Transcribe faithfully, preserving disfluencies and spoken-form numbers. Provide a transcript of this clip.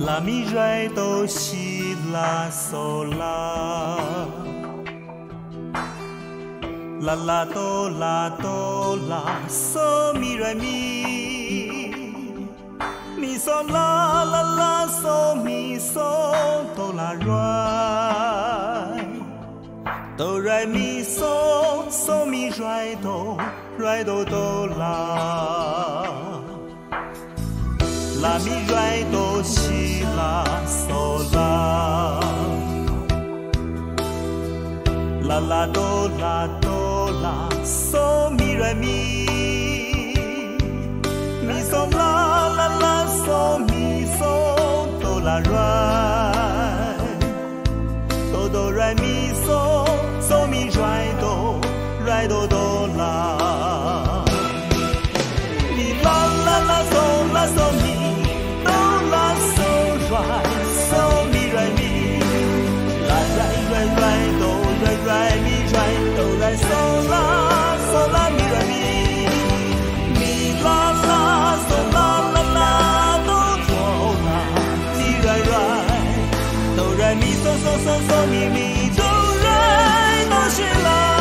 拉咪来哆西拉嗦拉，啦啦哆啦哆啦嗦咪来咪，咪嗦啦啦啦嗦咪嗦哆啦来，哆来咪嗦嗦咪来哆来哆哆啦。拉咪来哆西拉嗦拉，啦啦哆啦哆啦嗦咪来咪，咪嗦啦啦啦嗦咪嗦哆啦来，哆哆来咪嗦嗦咪来哆来哆哆啦，咪啦啦啦嗦啦嗦咪。来咪来哆来嗦啦嗦啦咪来咪，咪啦啦嗦啦啦啦哆哆啦咪来来，哆来咪嗦嗦嗦嗦咪咪哆来哆西啦。